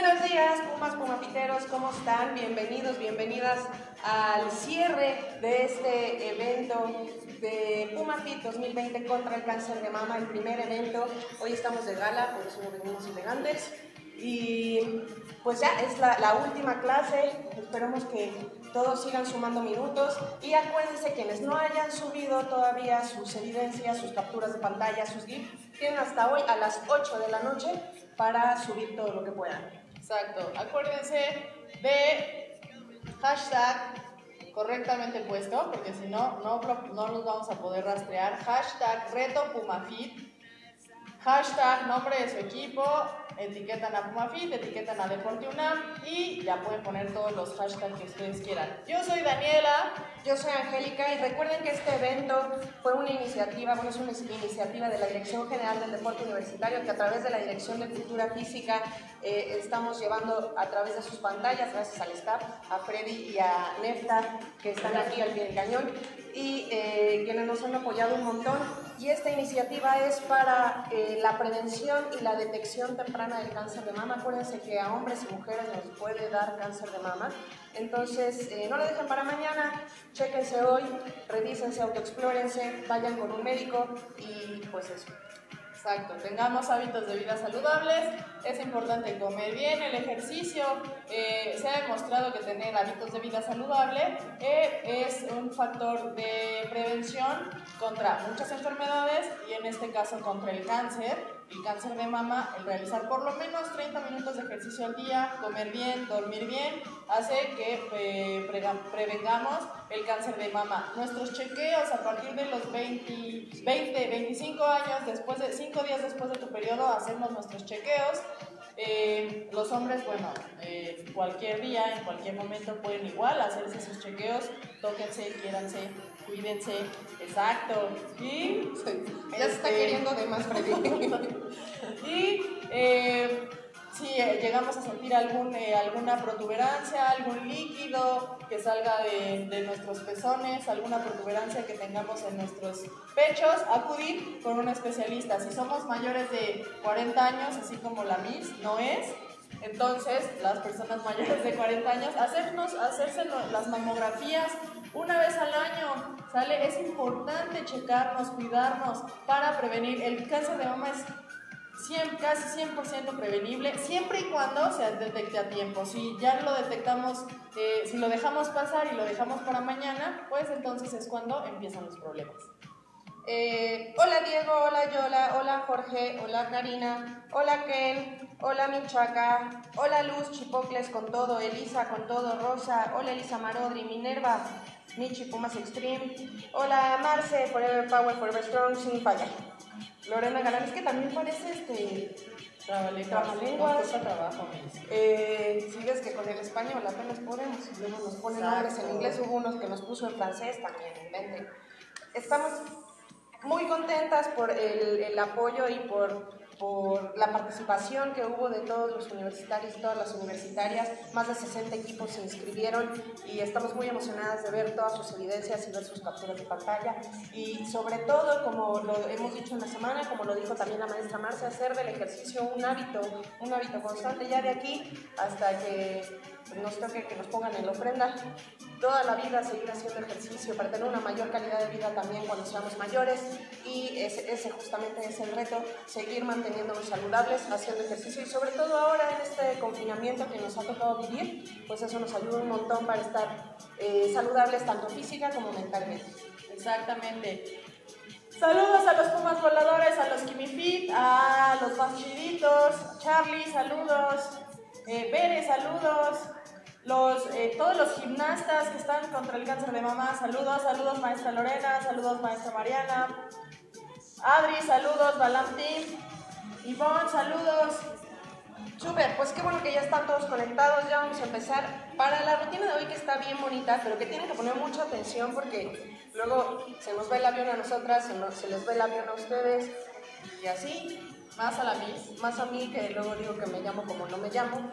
Buenos días, Pumas, Pumapiteros, ¿cómo están? Bienvenidos, bienvenidas al cierre de este evento de PumaFit 2020 contra el cáncer de mama, el primer evento. Hoy estamos de gala, por eso venimos elegantes. Y pues ya es la última clase, esperemos que todos sigan sumando minutos y acuérdense quienes no hayan subido todavía sus evidencias, sus capturas de pantalla, sus GIFs, tienen hasta hoy a las 8 de la noche para subir todo lo que puedan. Exacto, acuérdense de hashtag correctamente puesto, porque si no, no los vamos a poder rastrear. Hashtag reto PumaFit, hashtag nombre de su equipo, etiquetan a PumaFit, etiquetan a Deporte UNAM y ya pueden poner todos los hashtags que ustedes quieran. Yo soy Daniela. Yo soy Angélica y recuerden que este evento fue una iniciativa, es una iniciativa de la Dirección General del Deporte Universitario que a través de la Dirección de Cultura Física estamos llevando a través de sus pantallas, gracias al staff, a Freddy y a Nefta que están aquí al pie del cañón y quienes nos han apoyado un montón. Y esta iniciativa es para la prevención y la detección temprana del cáncer de mama. Acuérdense que a hombres y mujeres nos puede dar cáncer de mama. Entonces, no lo dejen para mañana, chéquense hoy, revísense, autoexplórense, vayan con un médico y pues eso. Exacto, tengamos hábitos de vida saludables, es importante comer bien, el ejercicio, se ha demostrado que tener hábitos de vida saludable es un factor de prevención contra muchas enfermedades y en este caso contra el cáncer de mama. El realizar por lo menos 30 minutos de ejercicio al día, comer bien, dormir bien, hace que prevengamos el cáncer de mama. Nuestros chequeos a partir de los 25 años, después de 5 días después de tu periodo, hacemos nuestros chequeos. Los hombres, bueno, cualquier día, en cualquier momento pueden igual hacerse sus chequeos, tóquense, quiéranse, cuídense, exacto. Y ya se está queriendo de más Freddy. Y si llegamos a sentir alguna protuberancia, algún líquido que salga de nuestros pezones, alguna protuberancia que tengamos en nuestros pechos, acudir con un especialista. Si somos mayores de 40 años, así como la Miss no es, entonces las personas mayores de 40 años, hacerse las mamografías una vez al año, ¿sale? Es importante checarnos, cuidarnos para prevenir. El cáncer de mama es casi 100% prevenible, siempre y cuando se detecte a tiempo. Si ya lo detectamos, si lo dejamos pasar y lo dejamos para mañana, pues entonces es cuando empiezan los problemas. Hola Diego, hola Yola, hola Jorge, hola Karina, hola Ken, hola Michaca, hola Luz, Chipocles con todo, Elisa con todo, Rosa, hola Elisa Marodri, Minerva, Michi Pumas Extreme, hola Marce, Forever Power, Forever Strong, sin falla. Lorena Galán, es que también parece trabalenguas. Trabajo, si ves que con el español apenas podemos, luego nos ponen nombres en inglés, hubo unos que nos puso en francés también, inventen. Estamos muy contentas por el apoyo y por la participación que hubo de todos los universitarios y todas las universitarias. Más de 60 equipos se inscribieron y estamos muy emocionadas de ver todas sus evidencias y ver sus capturas de pantalla y sobre todo, como lo hemos dicho en la semana, como lo dijo también la maestra Marcia, hacer del ejercicio un hábito constante ya de aquí hasta que nos toque que nos pongan en la ofrenda. Toda la vida seguir haciendo ejercicio para tener una mayor calidad de vida también cuando seamos mayores y ese justamente es el reto, seguir manteniéndonos saludables, haciendo ejercicio y sobre todo ahora en este confinamiento que nos ha tocado vivir, pues eso nos ayuda un montón para estar saludables tanto física como mentalmente. Exactamente. Saludos a los Pumas voladores, a los Kimifit, a los más chiditos, Charlie, saludos, Bere, saludos. Todos los gimnastas que están contra el cáncer de mama, saludos maestra Lorena, saludos maestra Mariana, Adri, saludos, Balam Team, Ivonne, saludos. Súper, pues qué bueno que ya están todos conectados, ya vamos a empezar para la rutina de hoy que está bien bonita, pero que tienen que poner mucha atención porque luego se nos va el avión a nosotras, se les va el avión a ustedes y así. Más a la Miss. Más a mí, que luego digo que me llamo como no me llamo.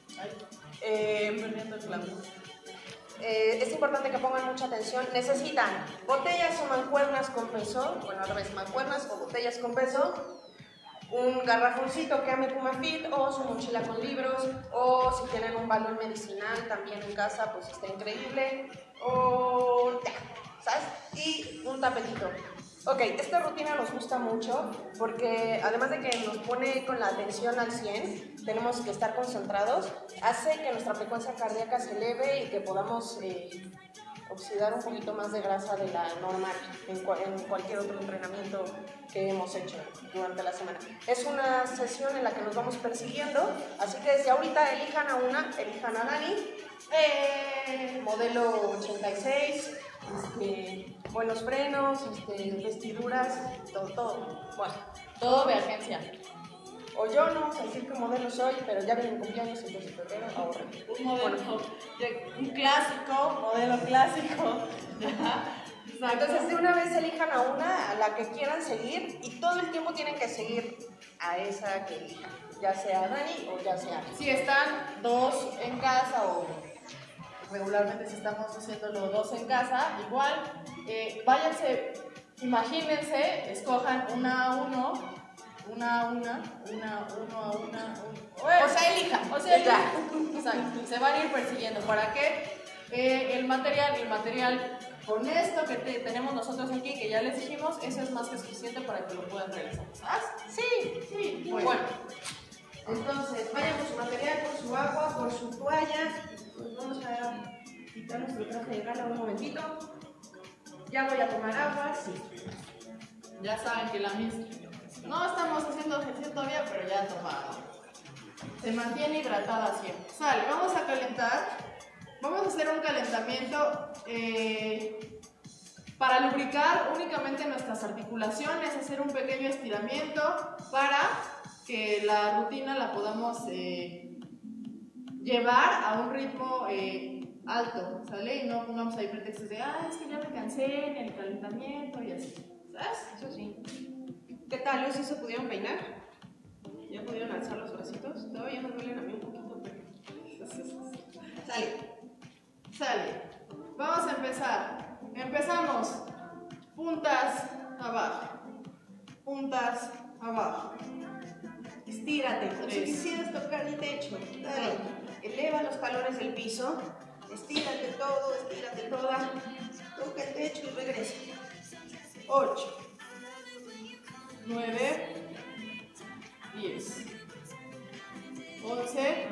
Es importante que pongan mucha atención. Necesitan botellas o mancuernas con peso, bueno al revés, mancuernas o botellas con peso, un garrafoncito que ame Puma Fit o su mochila con libros, o si tienen un balón medicinal también en casa, pues está increíble, o ya, ¿sabes? Y un tapetito. Ok, esta rutina nos gusta mucho porque además de que nos pone con la atención al 100, tenemos que estar concentrados, hace que nuestra frecuencia cardíaca se eleve y que podamos oxidar un poquito más de grasa de la normal en cualquier otro entrenamiento que hemos hecho durante la semana. Es una sesión en la que nos vamos persiguiendo, así que desde ahorita elijan a Dani, modelo 86, buenos frenos, vestiduras, todo. Bueno, Todo de agencia. o yo no sé decir qué modelo soy, pero ya viene mi cumpleaños, entonces febrero, ahorren. Un modelo, un clásico, modelo clásico. Entonces de una vez elijan a la que quieran seguir y todo el tiempo tienen que seguir a esa que elijan, ya sea Dani o ya sea Ani. Si están dos en casa o regularmente si estamos haciéndolo dos en casa, igual, váyanse, imagínense, escojan una a uno. O sea, elijan. Exacto, y se van a ir persiguiendo. ¿Para qué? El material con esto que tenemos nosotros aquí, que ya les dijimos, eso es más que suficiente para que lo puedan realizar. ¿Sabes? Sí. Bueno. Entonces, vayan con su material, con su agua, con su toalla. Pues vamos a quitar nuestro traje de gala un momentito. Ya voy a tomar agua, sí. Ya saben que la misma. No estamos haciendo ejercicio todavía, pero ya tomado. Se mantiene hidratada siempre. Sale, vamos a calentar. Vamos a hacer un calentamiento para lubricar únicamente nuestras articulaciones, hacer un pequeño estiramiento para que la rutina la podamos llevar a un ritmo alto, ¿sale? Y no pongamos ahí pretextos de, es que ya me cansé en el calentamiento y así, ¿sabes? Eso sí. ¿Qué tal? ¿Hoy sí se pudieron peinar? ¿Ya pudieron alzar los bracitos? Todavía me duelen a mí un poquito, pero... Sale. Vamos a empezar. Empezamos. Puntas abajo. Puntas abajo. Estírate, no quisieras tocar el techo. Dale. Eleva los talones del piso. Estírate todo, estírate toda. Toca el techo y regresa. 8, 9, 10, 11,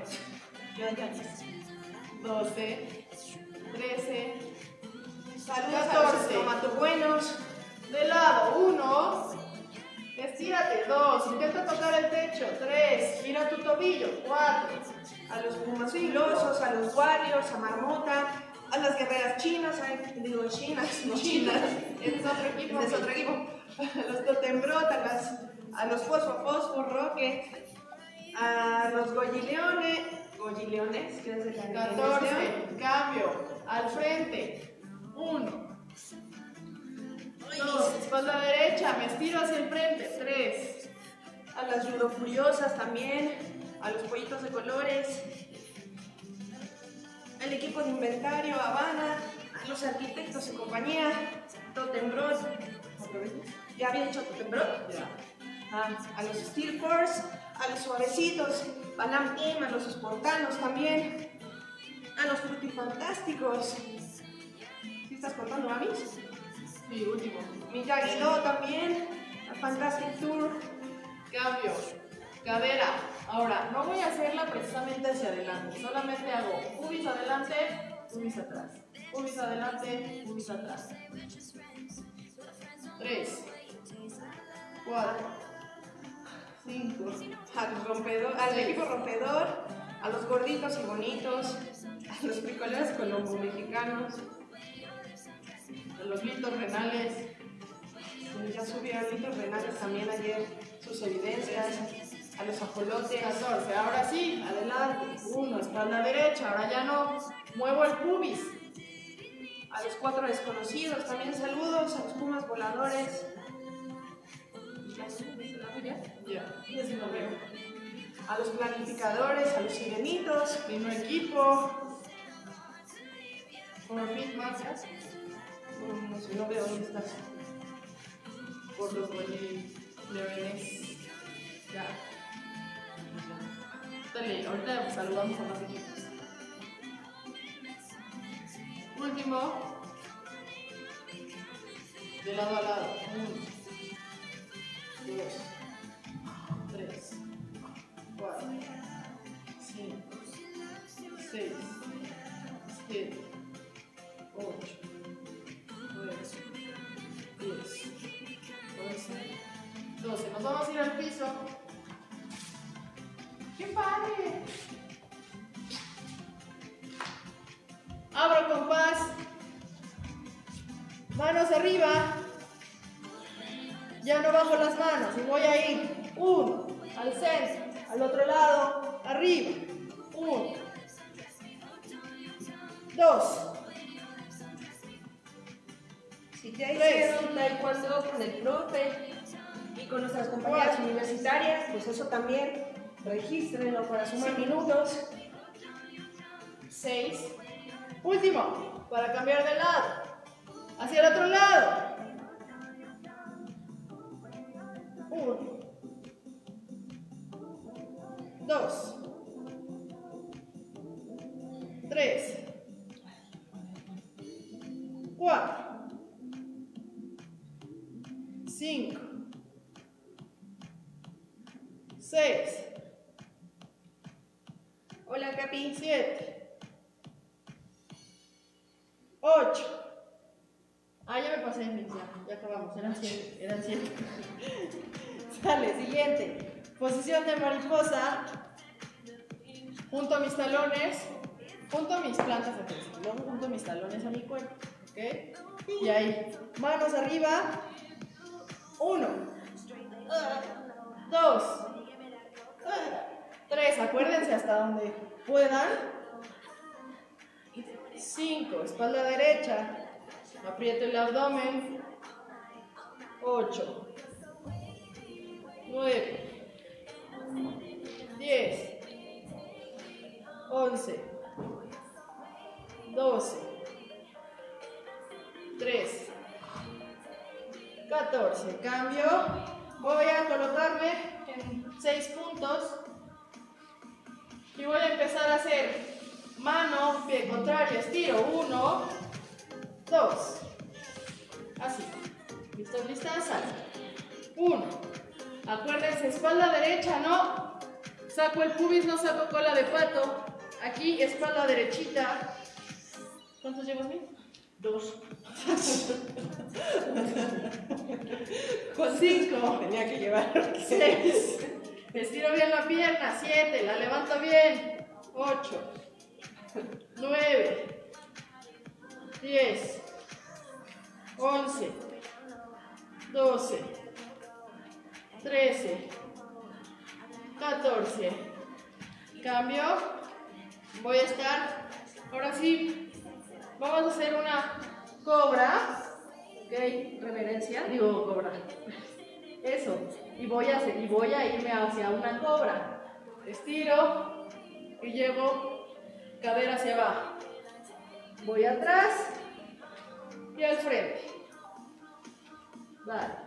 12, 13, saludos 14. Tomatobuenos. De lado, 1. Estírate, 2. Intenta tocar el techo, 3. Gira tu tobillo, 4. A los pumas filosos, a los warriors, a Marmota, a las guerreras chinas, chinas, no chinas. Ese es otro equipo. Ese es otro equipo. A los Totembrot, a los Fosfo Rocket, a los Goyileones, que es de la 14. Cambio. Al frente. 1. 2. Espalda derecha. Me estiro hacia el frente. 3. A las Judo Furiosas también, a los pollitos de colores, al equipo de inventario, Habana, a los arquitectos y compañía, Totembrot. ¿Ya había dicho Totembrot? Ya. A los Steel Force, a los suavecitos, Balam Team, a los espontanos también, a los frutifantásticos. ¿Sí estás contando, Amis? Sí, último. Miyagi-Do también, a Fantastic Tour. Cambio. Cadera. Ahora, no voy a hacerla precisamente hacia adelante. Solamente hago pubis adelante, pubis atrás. Pubis adelante, pubis atrás. 3, 4, 5. Al equipo rompedor, a los gorditos y bonitos, a los fricoleros colombo-mexicanos, A los litos renales. ya subieron litos renales también ayer sus evidencias, a los ajolotes. 14. Ahora sí, adelante. 1, espalda derecha. Ahora ya no. Muevo el pubis. A los 4 desconocidos también saludos, a los pumas voladores. Ya sí lo veo. A los planificadores, a los sirenitos. Mismo equipo. Por fin marcas. No sé, no veo dónde estás. Por los leones. Ya. Dale, ahorita saludamos a más equipos. Último. De lado a lado. 1, 2, 3, 4, 5, 6, 7, 8, 9, 10, 11, 12. Nos vamos a ir al piso. ¡Qué padre! Abro compás. Manos arriba. Ya no bajo las manos y voy a ir 1 al centro, al otro lado, arriba. 1, 2. Si ya hicieron taekwondo con el profe y con nuestras compañeras universitarias, pues eso también regístrenlo para sumar minutos. 6. Último, para cambiar de lado. Hacia el otro lado. 1, 2, 3, 4, 5, 6. Hola, Capi. 7, 8. Ah, ya me pasé en mí, ya acabamos, eran 100. Sale, siguiente. Posición de mariposa. Junto a mis talones, junto a mis plantas de pies, luego junto mis talones a mi cuerpo, ¿ok? Y ahí, manos arriba. 1, 2, 3, acuérdense hasta donde puedan. 5, espalda derecha. Aprieto el abdomen. 8, 9, 10, 11, 12, 13, 14. Cambio. Voy a colocarme en 6 puntos y voy a empezar a hacer mano, pie contrario, estiro. 1, 2. Así. ¿Listos? ¿Listas? Sale. 1. Acuérdense, espalda derecha, no saco el pubis, no saco cola de pato. Aquí, espalda derechita. ¿Cuántos llevas, mi? 2. Con 5. Tenía que llevar 6. Estiro bien la pierna. 7. La levanto bien. 8. 9. 10. 11. 12. 13. 14. Cambio. Voy a estar. Ahora sí. Vamos a hacer una cobra. Ok. reverencia. Digo cobra. Eso. Y voy a irme hacia una cobra. Estiro y llevo cadera hacia abajo. Voy atrás y al frente. Vale.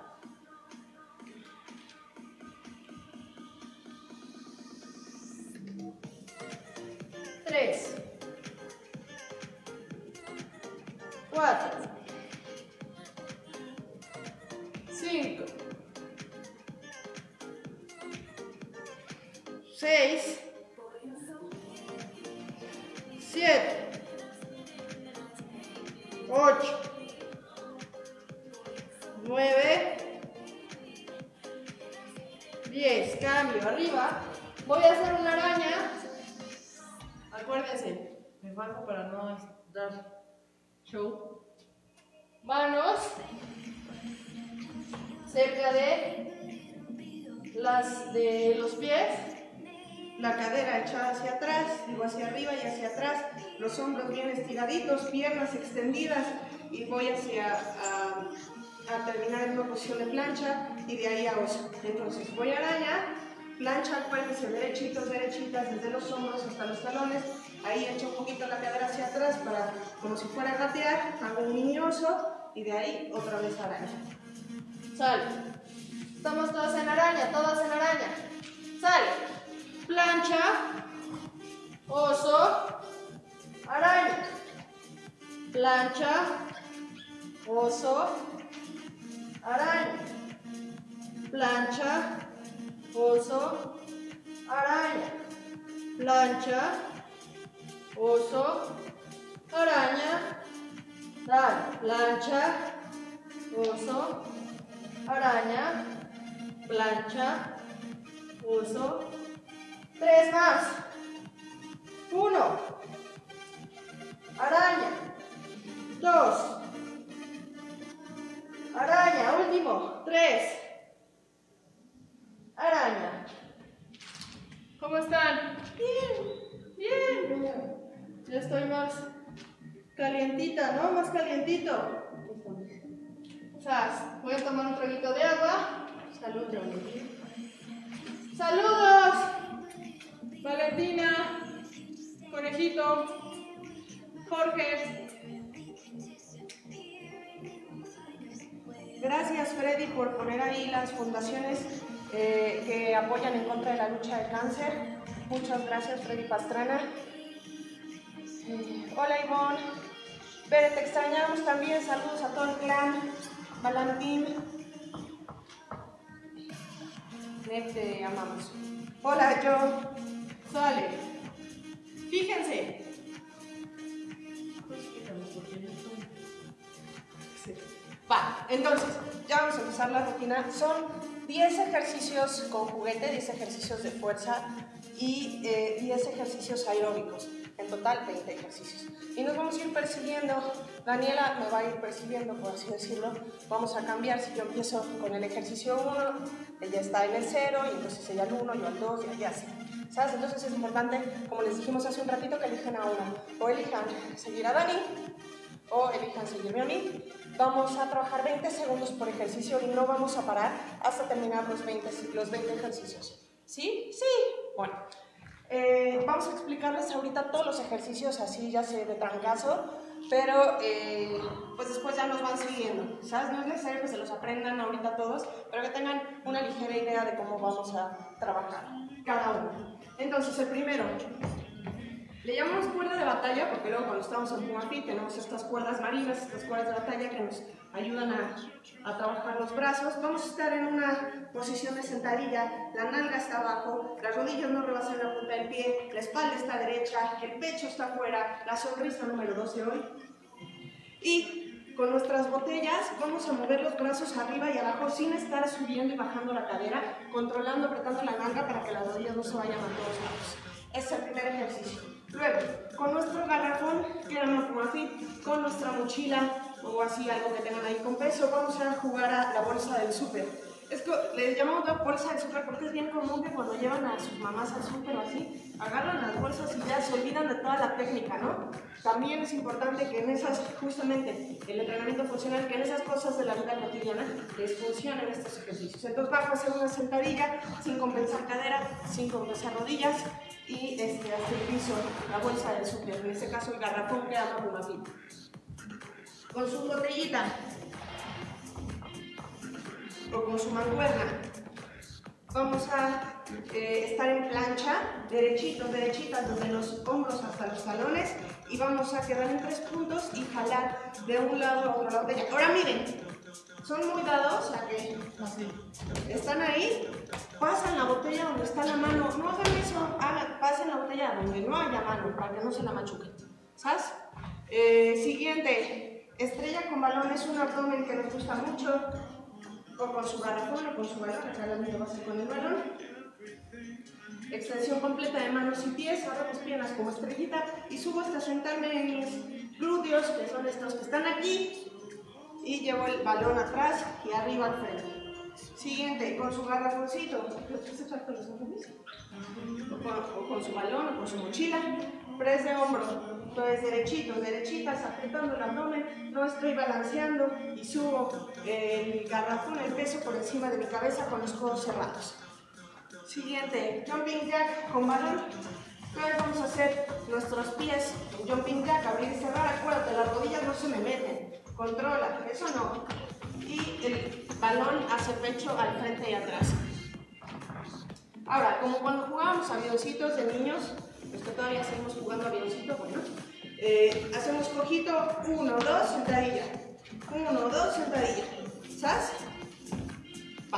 Tres. 4. 5. 6. 7. 8. 9. 10. Cambio arriba. Voy a hacer una araña. Acuérdense, me bajo para no dar show. Manos cerca de los pies. La cadera echada hacia atrás, digo hacia arriba y hacia atrás, los hombros bien estiraditos, piernas extendidas y voy a terminar en una posición de plancha y de ahí a oso. Entonces voy a araña, plancha, acuérdense, derechitos, derechitas, desde los hombros hasta los talones, ahí echo un poquito la cadera hacia atrás para, como si fuera a gatear, hago un mini oso y de ahí otra vez araña. Sale. Estamos todas en araña, todas en araña. plancha, oso, araña. Plancha, oso, araña. Plancha, oso, araña. Plancha, oso, araña. Dale. Plancha, oso, araña. Plancha, oso. 3 más. 1. Araña. 2. Araña. Último. 3. Araña. ¿Cómo están? Bien. Bien. Ya estoy más calientita, ¿no? Más calientito. O sea, voy a tomar un traguito de agua. Salud, Valentina. ¡Saludos! Valentina, Conejito, Jorge. Gracias, Freddy, por poner ahí las fundaciones que apoyan en contra de la lucha del cáncer. Muchas gracias, Freddy Pastrana. Hola, Ivonne. Bere, te extrañamos también. Saludos a todo el clan. Valentín. Te amamos. Hola, yo. Sale. Fíjense. Va, entonces, ya vamos a empezar la rutina. Son 10 ejercicios con juguete, 10 ejercicios de fuerza y 10 ejercicios aeróbicos. En total, 20 ejercicios. Y nos vamos a ir persiguiendo. Daniela me va a ir persiguiendo, por así decirlo. Vamos a cambiar. Si yo empiezo con el ejercicio 1, ella está en el 0, y entonces ella al 1, yo al 2, y así. ¿Sabes? Entonces es importante, como les dijimos hace un ratito, que elijan a una. O elijan seguir a Dani, o elijan seguirme a mí. Vamos a trabajar 20 segundos por ejercicio y no vamos a parar hasta terminar los 20 ejercicios. ¿Sí? Sí. Bueno. Vamos a explicarles ahorita todos los ejercicios así, ya sé, de trancazo, pero pues después ya nos van siguiendo, ¿sabes? No es necesario que se los aprendan ahorita todos, pero que tengan una ligera idea de cómo vamos a trabajar cada uno. Entonces, el primero, le llamamos cuerda de batalla porque luego cuando estamos en Pumafit tenemos estas cuerdas marinas, estas cuerdas de batalla que nos ayudan a trabajar los brazos. Vamos a estar en una posición de sentadilla, la nalga está abajo, las rodillas no rebasan la punta del pie, la espalda está derecha, el pecho está afuera, la sonrisa número 2 de hoy. Y con nuestras botellas vamos a mover los brazos arriba y abajo sin estar subiendo y bajando la cadera, controlando, apretando la nalga para que las rodillas no se vayan a todos lados. Ese es el primer ejercicio. Luego, con nuestro garrafón, que era una Pumafit, con nuestra mochila o así algo que tengan ahí con peso, vamos a jugar a la bolsa del súper. Es que le llamamos la bolsa del súper porque es bien común que cuando llevan a sus mamás al súper o así, agarran las bolsas y ya se olvidan de toda la técnica, ¿no? También es importante que en esas, justamente, el entrenamiento funcional, que en esas cosas de la vida cotidiana les funcionen estos ejercicios. Entonces vamos a hacer una sentadilla sin compensar cadera, sin compensar rodillas y hasta el piso, la bolsa del súper, en este caso el garrafón que llama Pumafit. Con su botellita o con su mancuerna vamos a estar en plancha, derechitos, derechitas, desde los hombros hasta los talones, y vamos a quedar en 3 puntos y jalar de un lado a otro la botella. Ahora miren, son muy dados a que están ahí, pasan la botella donde está la mano, no hagan eso, pasen la botella donde no haya mano para que no se la machuquen, ¿sabes? Siguiente, estrella con balón es un abdomen que nos gusta mucho, o con su garrafón o con su balón, acá la mía va a ser con el balón. Extensión completa de manos y pies, ahora mis piernas como estrellita y subo hasta sentarme en mis glúteos, que son estos que están aquí, y llevo el balón atrás y arriba al frente. Siguiente, con su garrafoncito, o con su balón o con su mochila, press de hombro. Entonces derechitos, derechitas, apretando el abdomen, no estoy balanceando y subo el garrafón, el peso por encima de mi cabeza con los codos cerrados. Siguiente, jumping jack con balón. Entonces vamos a hacer nuestros pies, jumping jack, abrir y cerrar, acuérdate, las rodillas no se me meten, controla, eso no. Y el balón hace pecho al frente y atrás. Ahora, como cuando jugábamos avioncitos de niños, los que todavía seguimos jugando avioncitos, bueno, hacemos cojito, 1, 2, sentadilla. 1, 2, sentadilla. ¿Sabes? Va.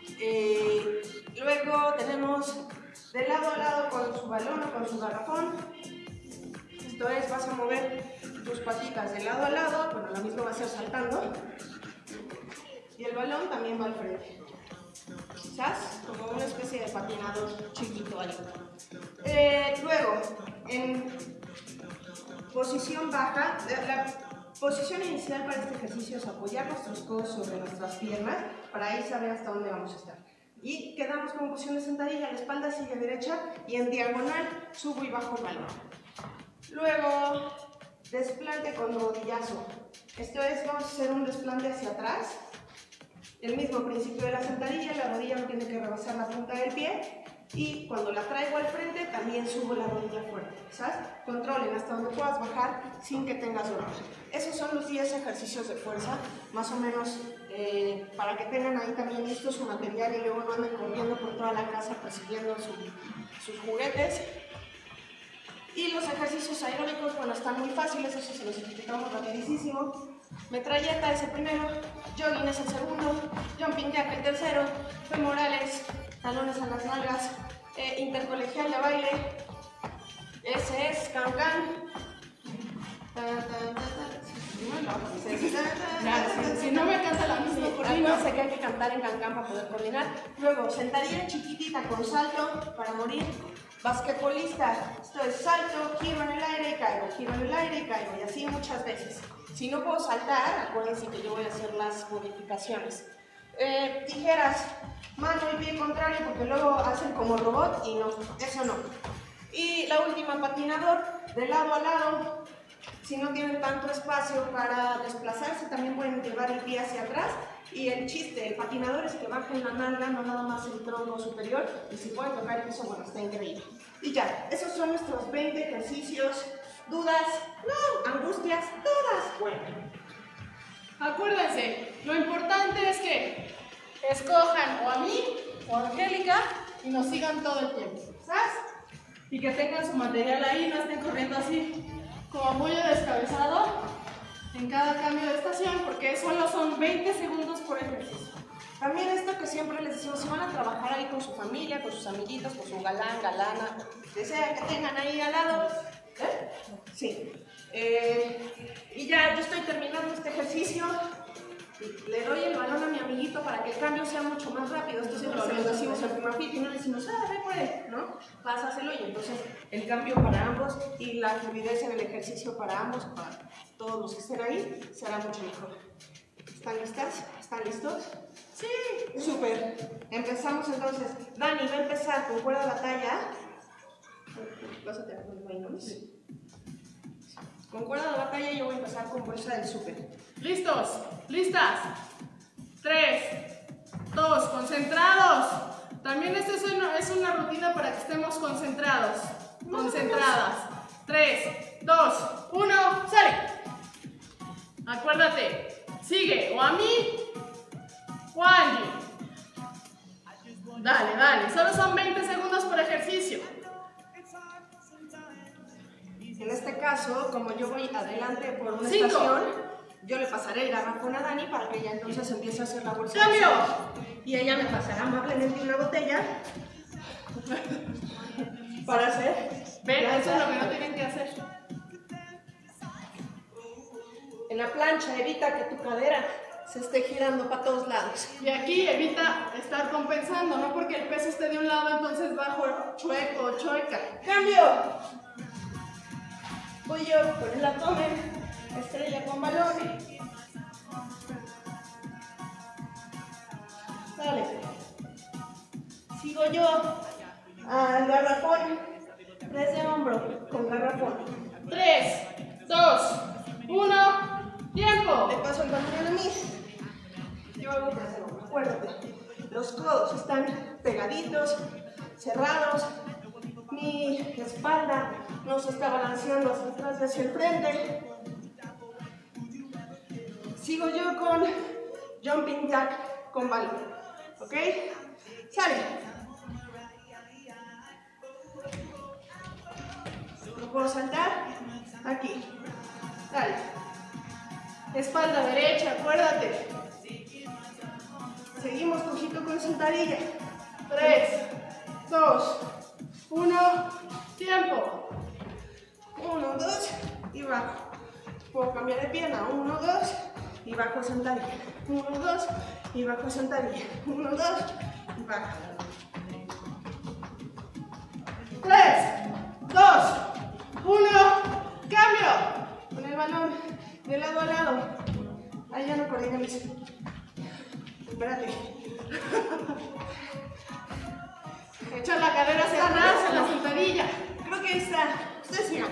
Luego tenemos de lado a lado con su balón o con su garrafón. Esto es, vas a mover tus patitas de lado a lado, bueno, lo mismo va a ser saltando. Y el balón también va al frente. ¿Sabes? Como una especie de patinador chiquito ahí. Luego, en posición baja, la posición inicial para este ejercicio es apoyar nuestros codos sobre nuestras piernas para ahí saber hasta dónde vamos a estar. Y quedamos como posición de sentadilla, la espalda sigue derecha y en diagonal subo y bajo el balón. Luego, desplante con rodillazo. Esto es, vamos a hacer un desplante hacia atrás. El mismo principio de la sentadilla, la rodilla no tiene que rebasar la punta del pie. Y cuando la traigo al frente, también subo la rodilla fuerte, ¿sabes? Controlen hasta donde puedas bajar sin que tengas dolor. Esos son los 10 ejercicios de fuerza, más o menos, para que tengan ahí también listo su material y luego no anden corriendo por toda la casa persiguiendo sus juguetes. Y los ejercicios aeróbicos, bueno, están muy fáciles, eso se los explicamos rapidísimo. Metralleta es el primero, jogging es el segundo, jumping jack el tercero, femorales, talones a las nalgas, intercolegial de baile, ese es can-can. Si no me alcanza la misma coordinación. Acuérdense que hay que cantar en can-can para poder coordinar. Luego, sentadilla chiquitita con salto para morir. Basquetbolista, esto es salto, giro en el aire y caigo, giro en el aire y caigo, y así muchas veces. Si no puedo saltar, acuérdense que yo voy a hacer las modificaciones. Tijeras, mano y pie contrario, porque luego hacen como robot y no, eso no. Y la última, patinador, de lado a lado. Si no tienen tanto espacio para desplazarse, también pueden llevar el pie hacia atrás. Y el chiste, el patinador es que bajen la nalga, no nada más el tronco superior. Y si pueden tocar el piso, bueno, está increíble. Y ya, esos son nuestros 20 ejercicios. ¿Dudas? No. ¿Angustias? Todas. Bueno. Acuérdense, lo importante es que escojan o a mí o a Angélica y nos sigan todo el tiempo, ¿sabes? Y que tengan su material ahí, no estén corriendo así como muy descabezado en cada cambio de estación, porque solo son 20 segundos por ejercicio. También esto que siempre les decimos, si van a trabajar ahí con su familia, con sus amiguitos, con su galán, galana, que sea que tengan ahí al lado. Sí. Y ya, yo estoy terminando este ejercicio. Le doy el balón a mi amiguito para que el cambio sea mucho más rápido. Esto siempre se lo decimos al primer fit y no le decimos, ve por él, ¿no? Pásaselo y entonces el cambio para ambos y la fluidez en el ejercicio para ambos, para todos los que estén ahí, será mucho mejor. ¿Están listas? ¿Están listos? Sí, súper. Empezamos entonces. Dani va a empezar con cuerda de batalla. ¿Vas a tener un baile? Sí. Con cuerda de batalla yo voy a empezar con fuerza del súper. ¿Listos? ¿Listas? 3, 2, concentrados. También esta es una rutina para que estemos concentrados. Concentradas. 3, 2, 1, sale. Acuérdate, sigue o a mí o a Angie. Dale, dale. Solo son 20 segundos por ejercicio. En este caso, como yo voy adelante por una 5. estación, yo le pasaré el garrafón a Dani para que ella entonces empiece a hacer la bolsa. ¡Cambio! Y ella me pasará amablemente una botella para hacer. Ven, eso es lo que no tienen que hacer. En la plancha evita que tu cadera se esté girando para todos lados. Y aquí evita estar compensando, no porque el peso esté de un lado, entonces bajo chueco o chueca. ¡Cambio! Voy yo con el abdomen, estrella con balón. Dale. Sigo yo al garrafón, press de hombro con garrafón. 3, 2, 1, tiempo. Le paso el balón a mí. Yo hago press de hombro, acuérdate. Los codos están pegaditos, cerrados. Mi espalda no se está balanceando hacia atrás y hacia el frente. Sigo yo con jumping jack con balón. ¿Ok? Sale. puedo saltar. Aquí. Dale. Espalda derecha, acuérdate. Seguimos cojito con sentadilla. 3, 2, 1, tiempo. 1, 2 y bajo. Puedo cambiar de pierna. 1, 2 y bajo sentadilla. 1, 2 y bajo sentadilla. 1, 2 y bajo. 3, 2, 1, cambio. Con el balón de lado a lado. Ahí ya no coordinamos. Espérate. Echa la cadera hacia atrás en la sentadilla. Creo que ahí está. Ustedes sigan.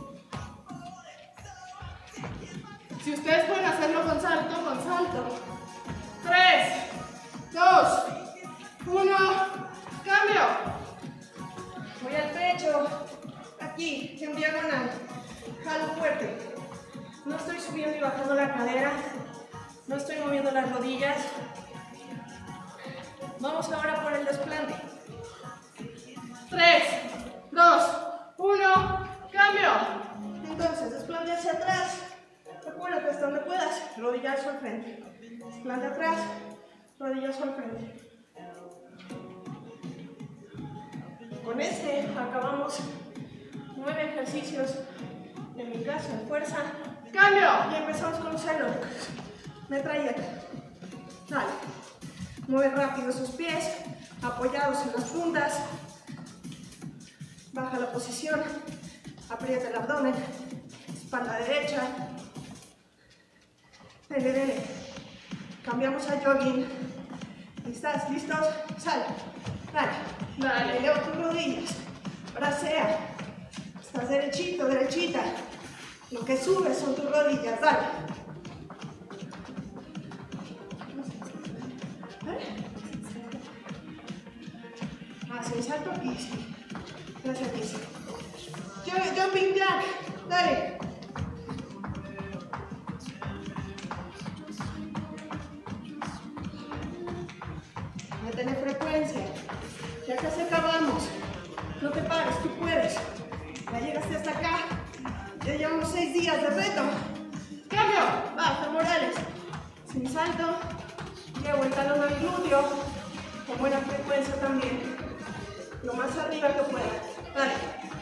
Si ustedes pueden hacerlo con salto, con salto. 3, 2, 1, cambio. Voy al pecho. Aquí, en diagonal. Jalo fuerte. No estoy subiendo y bajando la cadera. No estoy moviendo las rodillas. Vamos ahora por el desplante. 3, 2, 1, cambio. Entonces, desplante hacia atrás. Acuérdate hasta donde puedas. Rodillazo al frente. Desplante atrás. Rodillazo al frente. Con este acabamos 9 ejercicios. En mi caso, en fuerza. Cambio. Y empezamos con los aeróbicos. Metralleta. Dale. Mueve rápido sus pies, apoyados en las puntas. Baja la posición, aprieta el abdomen, espalda derecha. Dele, dele. Cambiamos a jogging. ¿Estás? ¿Listos? Sal. Dale. Dale. Eleva tus rodillas. Bracea. Estás derechito, derechita. Lo que sube son tus rodillas. Dale. Hacia el salto aquí, sí. Gracias aquí, sí. Jumping jack. Dale. Métele frecuencia. Ya casi acabamos. No te pares, tú puedes. Ya llegaste hasta acá. Ya llevamos 6 días de reto. Cambio. Va, femorales. Sin salto. Llevo el talón al glúteo. Con buena frecuencia también. Lo más arriba que pueda. Dale.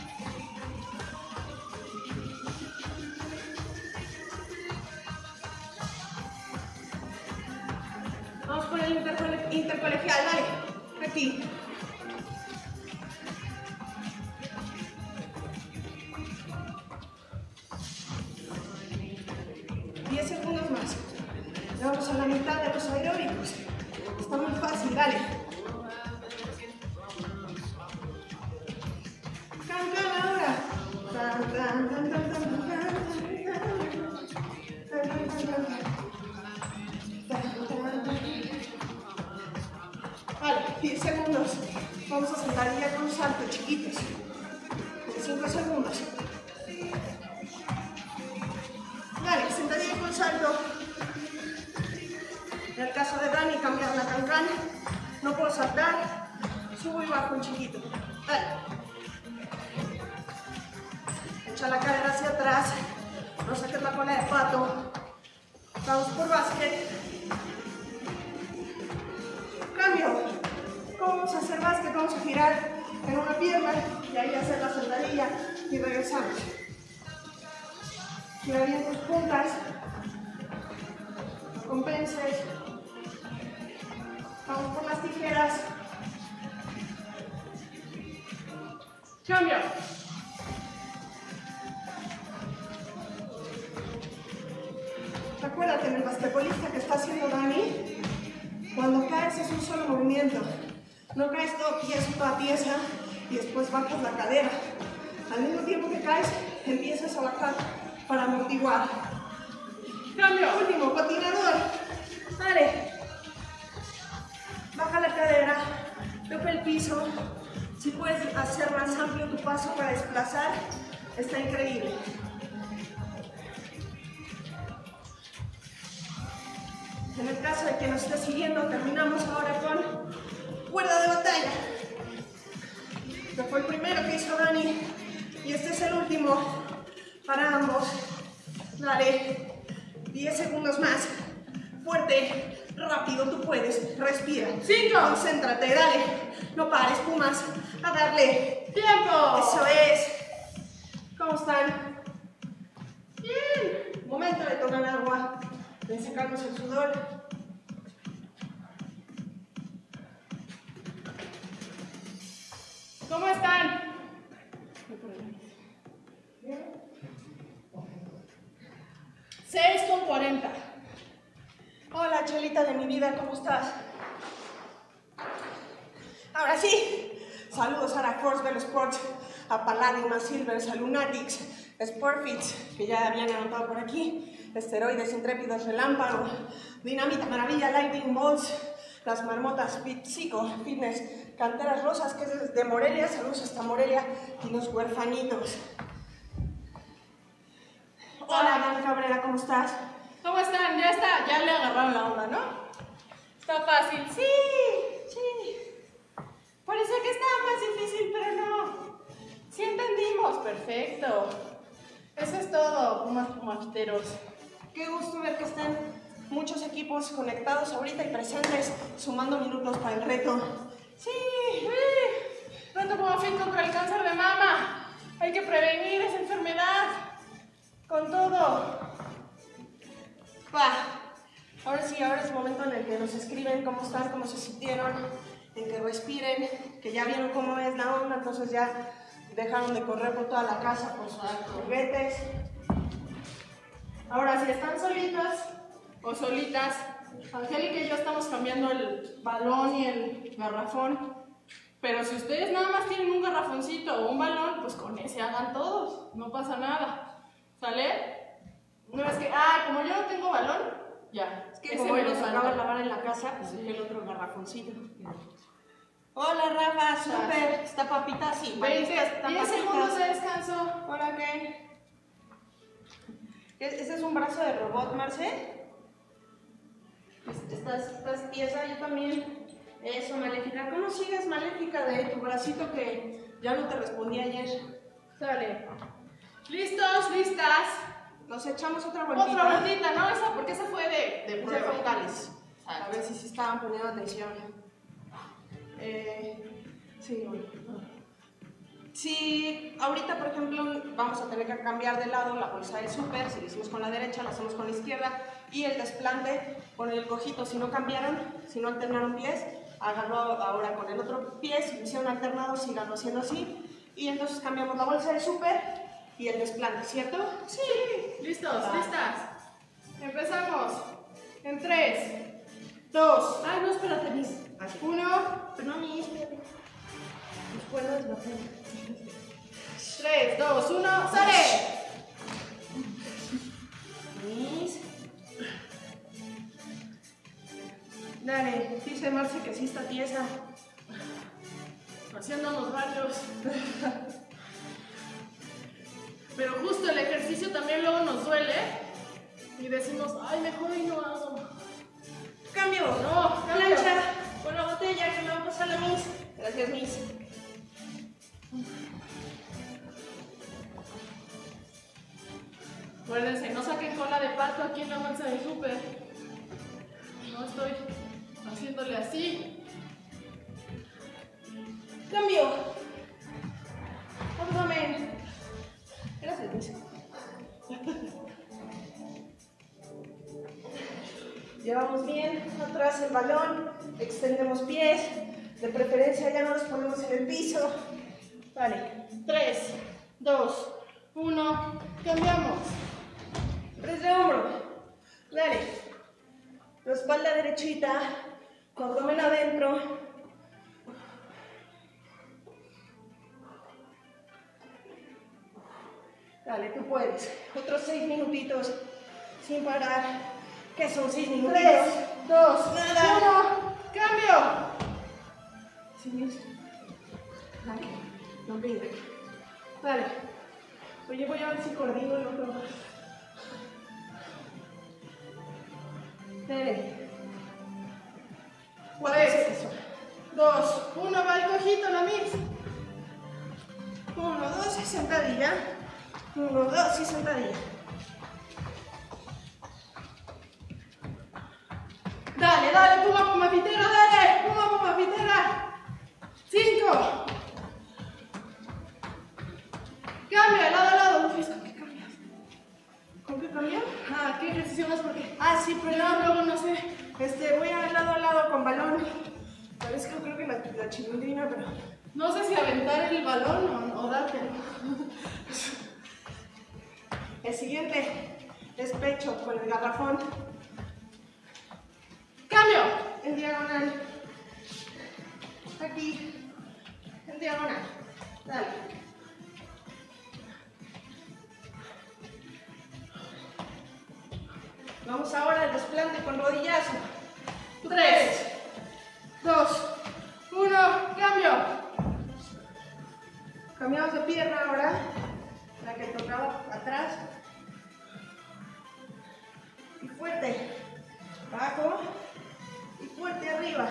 Vamos con el intercolegial. Dale. Aquí. Segundos más. Vamos a la mitad de los aeróbicos. Está muy fácil, dale. Can ahora. Vale, 10 segundos. Vamos a sentadilla con salto, chiquitos. 5 segundos. Dale, sentadilla con salto. En el caso de Dani, cambiar la cancán. No puedo saltar. Subo y bajo un chiquito. Dale. Echa la cadera hacia atrás. No saques la cola de pato. Vamos por básquet. Cambio. ¿Cómo vamos a hacer básquet? Vamos a girar en una pierna y ahí hacer la sentadilla y regresamos. Gira bien tus puntas. No compenses. Vamos por las tijeras. Cambio. Acuérdate, en el basquetbolista que está haciendo Dani, cuando caes es un solo movimiento. No caes todo toda pieza y después bajas la cadera. Al mismo tiempo que caes, empiezas a bajar para amortiguar. Cambio. Último, patinador. Dale. Baja la cadera, toca el piso. Si puedes hacer más amplio tu paso para desplazar, está increíble. En el caso de que nos esté siguiendo, terminamos ahora con cuerda de batalla. Este fue el primero que hizo Dani y este es el último. último para ambos. Dale, 10 segundos más. Fuerte, rápido, tú puedes. Respira. 5. Concéntrate, dale. No pares, Pumas. A darle. ¡Tiempo! Eso es. ¿Cómo están? Bien. Momento de tomar agua, de secarnos el sudor. ¿Cómo están? 6:40. Hola, Chelita de mi vida, ¿cómo estás? Ahora sí, saludos a la Forcebell Sports, a Palladium, a Silvers, a Lunatics, Sportfits, que ya habían anotado por aquí, Esteroides, Intrépidos, Relámpago, Dinamita Maravilla, Lightning Balls, las Marmotas, Psico, Fitness, Canteras Rosas, que es de Morelia, saludos hasta Morelia, y los Huerfanitos. Hola, Dan Cabrera, ¿cómo estás? ¿Cómo están? Ya está, ya le agarraron la onda, ¿no? Está fácil. Sí. Parecía que estaba más difícil, pero no. Sí entendimos, perfecto. Eso es todo, Pumaquiteros. Qué gusto ver que estén muchos equipos conectados ahorita y presentes, sumando minutos para el reto. Sí, reto Pumafit contra el cáncer de mama. Hay que prevenir esa enfermedad. Con todo. Va. Ahora sí, ahora es el momento en el que nos escriben cómo están, cómo se sintieron, en que respiren, que ya vieron cómo es la onda, entonces ya dejaron de correr por toda la casa con sus juguetes. Ahora, si están solitas O solitas, Angélica y yo estamos cambiando el balón y el garrafón. Pero si ustedes nada más tienen un garrafoncito o un balón, pues con ese hagan todos, no pasa nada. ¿Sale? No es que, como yo no tengo balón, ya. Es que como ellos acaban de lavar en la casa, pues dejé el otro garrafoncito. Hola Rafa, súper. ¿Está papita? Sí. 10 segundos de descanso. Hola, ¿qué? ¿Ese es un brazo de robot, Marce? ¿Estás tiesa? Yo también. Eso, Maléfica. ¿Cómo sigues, Maléfica, de tu bracito que ya no te respondí ayer? Sale. ¿Listos? ¿Listas? Nos echamos otra vueltita. Otra vueltita, ¿no? Porque esa fue de prueba. Frontales. A ver si estaban poniendo atención. Sí. Si ahorita, por ejemplo, vamos a tener que cambiar de lado la bolsa del súper, si lo hicimos con la derecha, lo hacemos con la izquierda, y el desplante con el cojito, si no cambiaron, si no alternaron pies, háganlo ahora con el otro pie, si lo hicieron alternado, síganlo haciendo así, y entonces cambiamos la bolsa del súper y el desplante, ¿cierto? Sí. ¿Listos? ¿Listas? Empezamos. En 3, 2. No, espérate, Miss. 1. Pero no, Miss. Los puedo desbater. 3, 2, 1. ¡Sale! Miss. Dale, dice Marce que sí está tiesa. Así andamos varios. Pero justo el ejercicio también luego nos duele y decimos, ay, mejor y no hago. Cambio. No, cambio. Plancha con la botella que me va a pasar la Miss. Gracias, Miss. Acuérdense, no saquen cola de pato aquí en la bolsa del súper. No estoy haciéndole así. Cambio. Abdomen. Gracias, Miss. Llevamos bien atrás el balón, extendemos pies, de preferencia ya no los ponemos en el piso. Vale. 3, 2, 1, cambiamos. Press de hombro. Dale. La espalda derechita, tu abdomen adentro. Dale, tú puedes. Otros 6 minutitos sin parar. ¿Qué son 6 minutitos? 3, 2, 1, Nada. cambio. Sí, Miss. Dale, no venga. Dale. Oye, voy a ver si coordino el otro. Dale. 3, 2, 1, va el cojito, la Miss. 1, 2, sentadilla. 1, 2 y sentadilla. Dale, dale, puma, pitera, dale. Puma, pitera. 5. Cambia, lado a lado. ¿Con qué cambias? ¿Con qué cambias? Ah, ¿qué ejercicio más? Porque... Ah, sí, perdón, luego no sé. Voy a lado a lado con balón. Parece que creo que la chilindrina, pero... No sé si aventar el balón o dártelo. El siguiente es pecho con el garrafón. Cambio. En diagonal. Aquí. En diagonal. Dale. Vamos ahora al desplante con rodillazo. 3, 2, 1, cambio. Cambiamos de pierna ahora. La que tocaba atrás. Y fuerte. Abajo. Y fuerte arriba.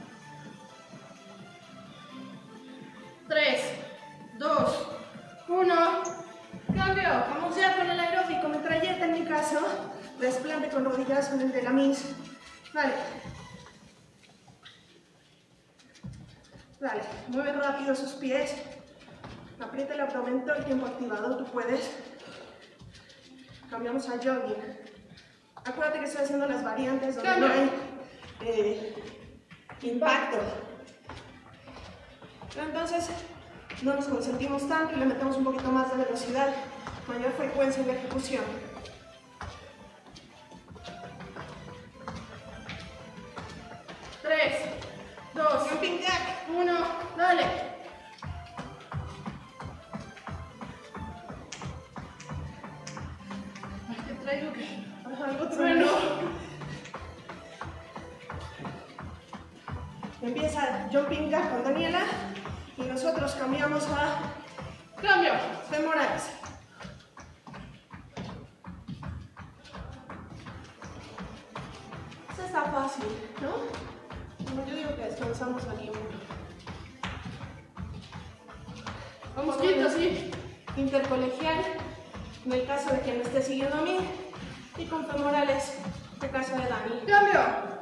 3, 2, 1, cambio. Vamos ya con el aeróbico, metralleta en mi caso. Desplante con rodillazo en el de la Miss. Vale. Vale, mueve rápido sus pies. Aprieta el abdomen todo el tiempo activado, tú puedes. Cambiamos a jogging. Acuérdate que estoy haciendo las variantes donde no hay impacto. Entonces, no nos consentimos tanto y le metemos un poquito más de velocidad, mayor frecuencia en la ejecución. 3, 2, jumping jack, 1, dale. Ay, te traigo que... algo trueno. Empieza jumping jack con Daniela y nosotros cambiamos a cambio, femorales. Esto está fácil, ¿no? Yo digo que descansamos aquí un poquito. Vamos quietos, sí. Intercolegial, en el caso de quien me esté siguiendo a mí, y con femorales, en el caso de Dani. ¡Cambio!